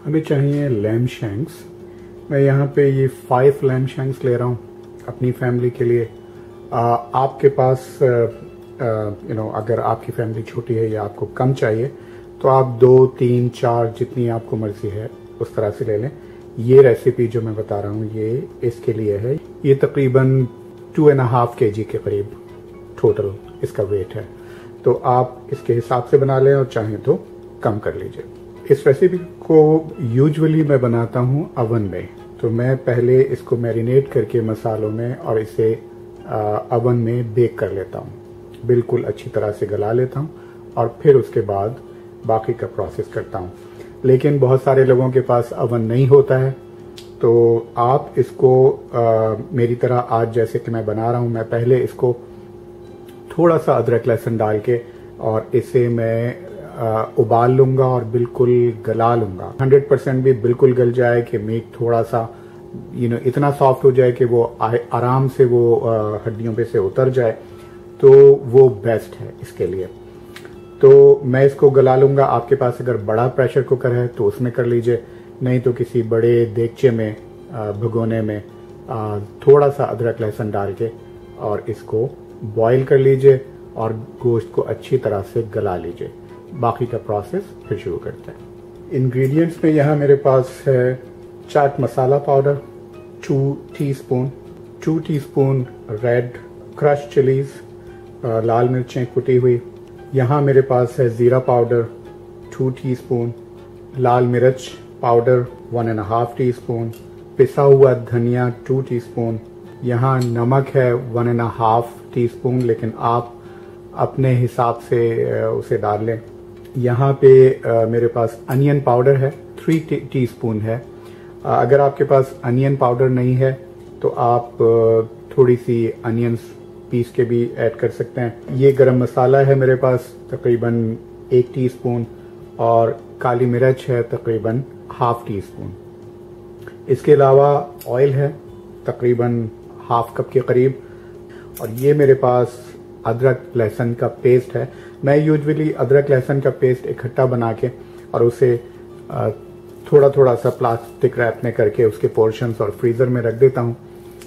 हमें चाहिए lamb shanks. मैं यहाँ पे ये 5 लैम शैंक्स ले रहा हूँ अपनी फैमिली के लिए। आपके पास अगर आपकी फैमिली छोटी है या आपको कम चाहिए तो आप 2, 3, 4 जितनी आपको मर्जी है उस तरह से ले लें। ये रेसिपी जो मैं बता रहा हूँ ये इसके लिए है। ये तकरीबन 2.5 kg के करीब टोटल इसका वेट है, तो आप इसके हिसाब से बना लें और चाहें तो कम कर लीजिए। इस रेसिपी को यूजुअली मैं बनाता हूँ अवन में, तो मैं पहले इसको मैरिनेट करके मसालों में और इसे अवन में बेक कर लेता हूँ, बिल्कुल अच्छी तरह से गला लेता हूँ और फिर उसके बाद बाकी का प्रोसेस करता हूँ। लेकिन बहुत सारे लोगों के पास अवन नहीं होता है, तो आप इसको मेरी तरह आज जैसे कि मैं बना रहा हूँ, मैं पहले इसको थोड़ा सा अदरक लहसुन डाल के और इसे मैं उबाल लूँगा और बिल्कुल गला लूँगा। 100% भी बिल्कुल गल जाए कि मीट थोड़ा सा इतना सॉफ्ट हो जाए कि वो आराम से वो हड्डियों पे से उतर जाए, तो वो बेस्ट है इसके लिए। तो मैं इसको गला लूँगा। आपके पास अगर बड़ा प्रेशर कुकर है तो उसमें कर लीजिए, नहीं तो किसी बड़े देगचे में भगोने में थोड़ा सा अदरक लहसुन डाल के और इसको बॉईल कर लीजिए और गोश्त को अच्छी तरह से गला लीजिए। बाकी का प्रोसेस फिर शुरू करते हैं। इंग्रेडिएंट्स में यहाँ मेरे पास है chaat masala powder 2 teaspoon, 2 teaspoon red crush chillies लाल मिर्चें कुटी हुई। यहाँ मेरे पास है ज़ीरा पाउडर 2 टीस्पून, लाल मिर्च पाउडर 1.5 टीस्पून, पिसा हुआ धनिया 2 टीस्पून। यहाँ नमक है 1.5 टीस्पून, लेकिन आप अपने हिसाब से उसे डाल लें। यहाँ पे मेरे पास अनियन पाउडर है 3 टीस्पून है। अगर आपके पास अनियन पाउडर नहीं है तो आप थोड़ी सी अनियंस पीस के भी ऐड कर सकते हैं। ये गरम मसाला है मेरे पास तकरीबन 1 टीस्पून और काली मिर्च है तकरीबन ½ टीस्पून। इसके अलावा ऑयल है तकरीबन ½ कप के करीब, और ये मेरे पास अदरक लहसुन का पेस्ट है। मैं यूजुअली अदरक लहसुन का पेस्ट इकट्ठा बना के और उसे थोड़ा थोड़ा सा प्लास्टिक रैप में करके उसके पोर्शंस और फ्रीज़र में रख देता हूँ।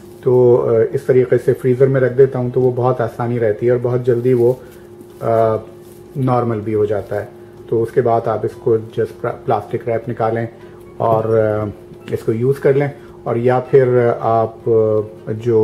तो इस तरीके से फ्रीज़र में रख देता हूँ तो वो बहुत आसानी रहती है और बहुत जल्दी वो नॉर्मल भी हो जाता है। तो उसके बाद आप इसको जस्ट प्लास्टिक रैप निकालें और इसको यूज़ कर लें, और या फिर आप जो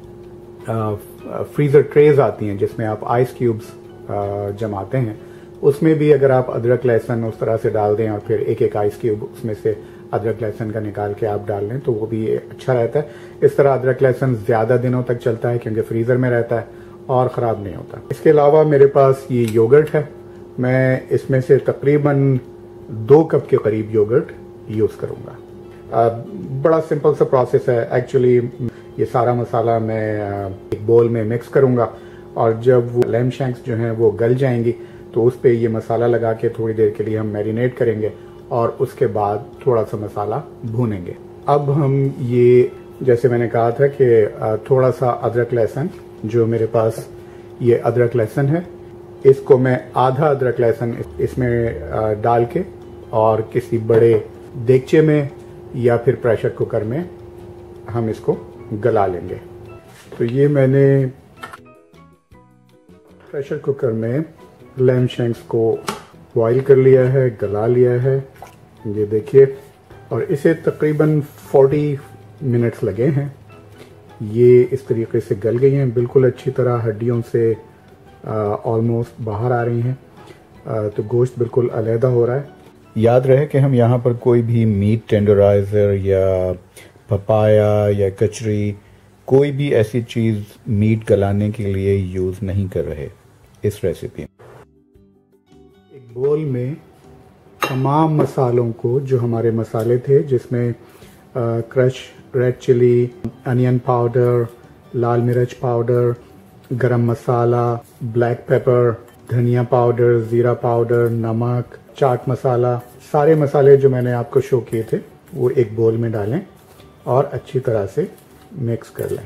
फ्रीज़र ट्रेज आती हैं जिसमें आप आइस क्यूब्स जमाते हैं, उसमें भी अगर आप अदरक लहसुन उस तरह से डाल दें और फिर एक एक आइस क्यूब उसमें से अदरक लहसुन का निकाल के आप डाल लें तो वो भी अच्छा रहता है। इस तरह अदरक लहसुन ज़्यादा दिनों तक चलता है क्योंकि फ्रीज़र में रहता है और ख़राब नहीं होता। इसके अलावा मेरे पास ये योगर्ट है, मैं इसमें से तकरीबन 2 कप के करीब योगर्ट यूज़ करूँगा। बड़ा सिंपल सा प्रोसेस है एक्चुअली। ये सारा मसाला मैं एक बोल में मिक्स करूँगा और जब वो लैम शैंक्स जो हैं वो गल जाएंगी तो उस पर ये मसाला लगा के थोड़ी देर के लिए हम मैरिनेट करेंगे और उसके बाद थोड़ा सा मसाला भूनेंगे। अब हम ये जैसे मैंने कहा था कि थोड़ा सा अदरक लहसुन, जो मेरे पास ये अदरक लहसुन है, इसको मैं आधा अदरक लहसुन इसमें डाल के और किसी बड़े देगचे में या फिर प्रेशर कुकर में हम इसको गला लेंगे। तो ये मैंने प्रेशर कुकर में लैम शैंक्स को बॉईल कर लिया है, गला लिया है, ये देखिए, और इसे तकरीबन 40 मिनट्स लगे हैं। ये इस तरीके से गल गई हैं बिल्कुल अच्छी तरह, हड्डियों से ऑलमोस्ट बाहर आ रही हैं, तो गोश्त बिल्कुल अलहदा हो रहा है। याद रहे कि हम यहाँ पर कोई भी मीट टेंडराइजर या पपाया या कचरी, कोई भी ऐसी चीज़ मीट गलाने के लिए यूज़ नहीं कर रहे इस रेसिपी में। एक बोल में तमाम मसालों को, जो हमारे मसाले थे जिसमें crush red chilli, onion powder, लाल मिर्च powder, garam masala, black pepper, धनिया पाउडर, ज़ीरा पाउडर, नमक, चाट मसाला, सारे मसाले जो मैंने आपको शो किए थे वो एक बोल में डालें और अच्छी तरह से मिक्स कर लें।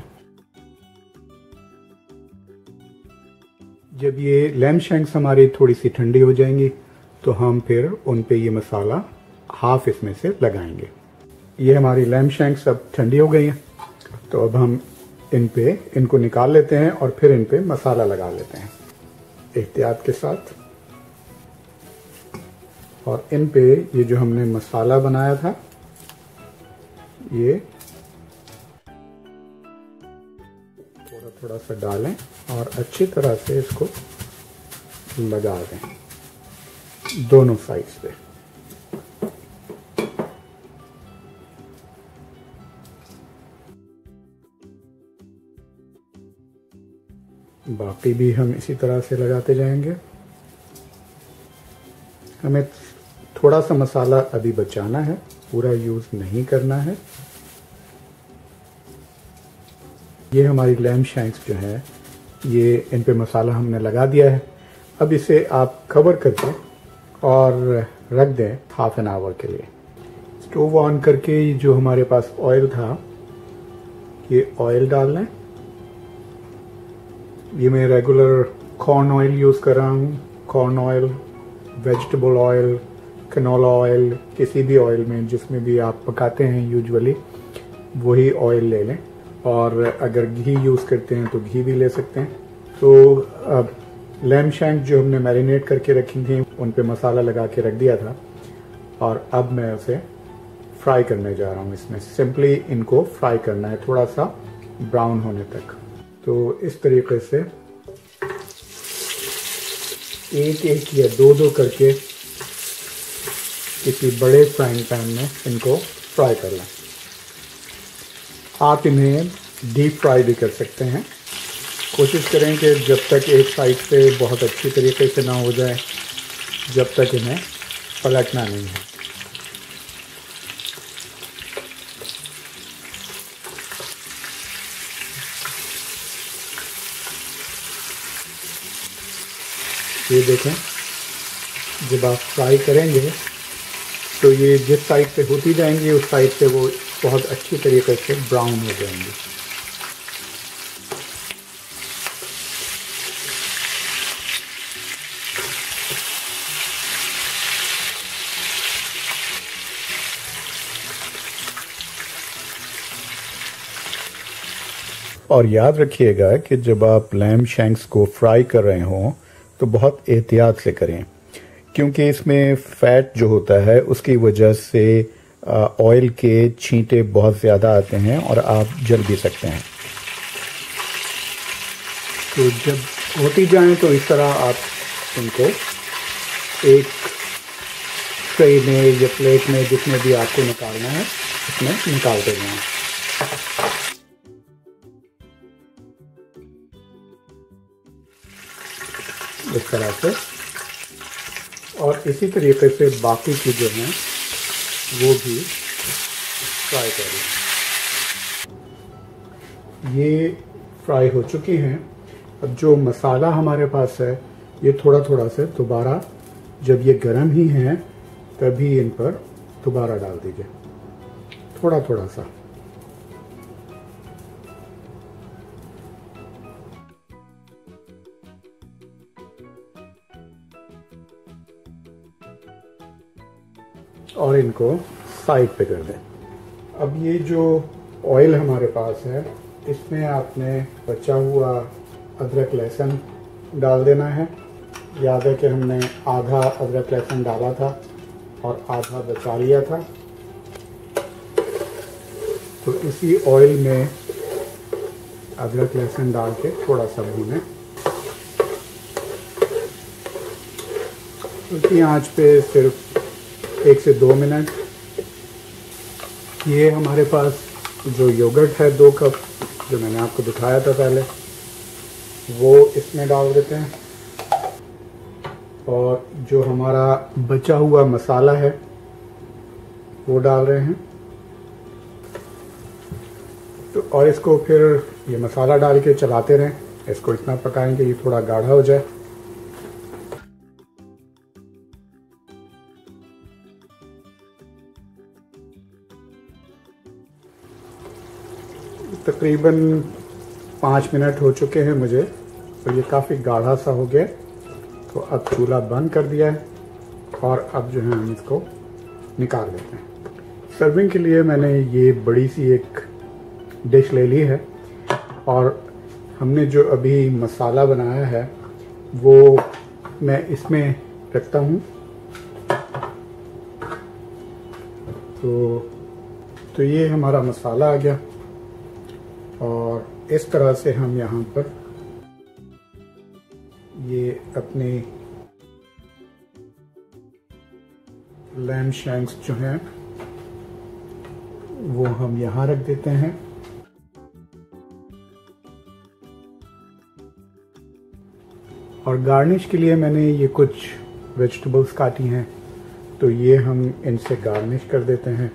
जब ये लैम शैंक्स हमारी थोड़ी सी ठंडी हो जाएंगी तो हम फिर उन पे ये मसाला हाफ इसमें से लगाएंगे। ये हमारी लैम्ब शैंक्स अब ठंडी हो गई हैं, तो अब हम इनको निकाल लेते हैं और फिर इन पे मसाला लगा लेते हैं एहतियात के साथ। और इन पे ये जो हमने मसाला बनाया था ये थोड़ा थोड़ा सा डालें और अच्छी तरह से इसको लगा दें दोनों साइड्स पे। बाकी भी हम इसी तरह से लगाते जाएंगे। हमें थोड़ा सा मसाला अभी बचाना है, पूरा यूज नहीं करना है। ये हमारी लैम्ब शैंक्स जो है ये इन पे मसाला हमने लगा दिया है। अब इसे आप कवर करके और रख दें हाफ एन आवर के लिए। स्टोव ऑन करके जो हमारे पास ऑयल था ये ऑयल डाल लें। ये मैं रेगुलर कॉर्न ऑयल यूज कर रहा हूँ। Corn oil, vegetable oil, canola oil, किसी भी ऑयल में जिसमें भी आप पकाते हैं यूजुअली वही ऑयल ले लें। और अगर घी यूज करते हैं तो घी भी ले सकते हैं। तो लैम्ब शैंक जो हमने मैरिनेट करके रखी थी उन पे मसाला लगा के रख दिया था और अब मैं उसे फ्राई करने जा रहा हूँ। इसमें सिंपली इनको फ्राई करना है थोड़ा सा ब्राउन होने तक। तो इस तरीके से एक एक या दो दो करके किसी बड़े फ्राइंग पैन में इनको फ्राई कर लें। आप इन्हें डीप फ्राई भी कर सकते हैं। कोशिश करें कि जब तक एक साइड से बहुत अच्छी तरीके से ना हो जाए जब तक इन्हें पलटना नहीं है। ये देखें, जब आप फ्राई करेंगे तो ये जिस साइड से होती जाएंगी उस साइड से वो बहुत अच्छी तरीके से ब्राउन हो जाएंगी। और याद रखिएगा कि जब आप लैम्ब शैंक्स को फ्राई कर रहे हों तो बहुत एहतियात से करें, क्योंकि इसमें फैट जो होता है उसकी वजह से ऑयल के छींटे बहुत ज़्यादा आते हैं और आप जल भी सकते हैं। तो जब होती जाएं तो इस तरह आप इनको एक ट्रे में या प्लेट में जिसमें भी आपको निकालना है उसमें निकाल देना है। इस तरह से और इसी तरीके से बाकी चीज़ें हैं वो भी फ्राई करें। ये फ्राई हो चुकी हैं। अब जो मसाला हमारे पास है ये थोड़ा थोड़ा से दोबारा जब ये गर्म ही हैं तभी इन पर दोबारा डाल दीजिए थोड़ा थोड़ा सा। और इनको साइड पे कर दें। अब ये जो ऑयल हमारे पास है इसमें आपने बचा हुआ अदरक लहसुन डाल देना है। याद है कि हमने आधा अदरक लहसुन डाला था और आधा बचा लिया था। तो इसी ऑयल में अदरक लहसुन डाल के थोड़ा सा भूनें। उसकी आंच पे सिर्फ 1 से 2 मिनट। ये हमारे पास जो योगर्ट है 2 कप जो मैंने आपको दिखाया था पहले वो इसमें डाल देते हैं और जो हमारा बचा हुआ मसाला है वो डाल रहे हैं। तो और इसको फिर ये मसाला डाल के चलाते रहें। इसको इतना पकाएंगे ये थोड़ा गाढ़ा हो जाए। तकरीबन 5 मिनट हो चुके हैं मुझे, तो ये काफ़ी गाढ़ा सा हो गया। तो अब चूल्हा बंद कर दिया है और अब जो है हम इसको निकाल लेते हैं। सर्विंग के लिए मैंने ये बड़ी सी एक डिश ले ली है और हमने जो अभी मसाला बनाया है वो मैं इसमें रखता हूँ। तो ये हमारा मसाला आ गया और इस तरह से हम यहाँ पर ये अपने लैम शैंक्स जो हैं वो हम यहाँ रख देते हैं। और गार्निश के लिए मैंने ये कुछ वेजिटेबल्स काटी हैं, तो ये हम इनसे गार्निश कर देते हैं।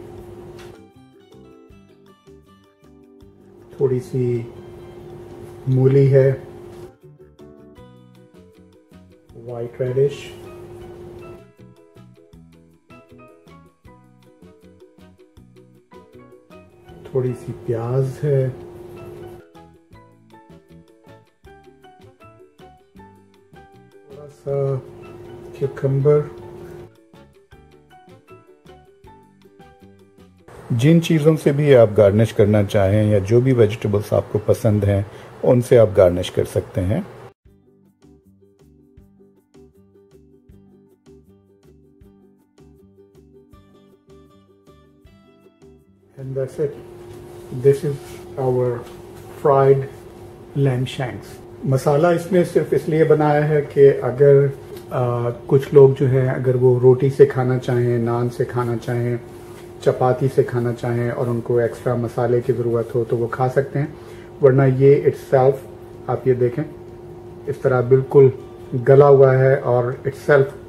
थोड़ी सी मूली है, वाइट रेडिश, थोड़ी सी प्याज है, थोड़ा सा क्यूकम्बर। जिन चीज़ों से भी आप गार्निश करना चाहें या जो भी वेजिटेबल्स आपको पसंद हैं उनसे आप गार्निश कर सकते हैं। And that's it. This is our fried lamb shanks. मसाला इसमें सिर्फ इसलिए बनाया है कि अगर कुछ लोग जो हैं अगर वो रोटी से खाना चाहें, नान से खाना चाहें, चपाती से खाना चाहें और उनको एक्स्ट्रा मसाले की ज़रूरत हो तो वो खा सकते हैं, वरना ये इट्सेल्फ आप ये देखें इस तरह बिल्कुल गला हुआ है और इट्सेल्फ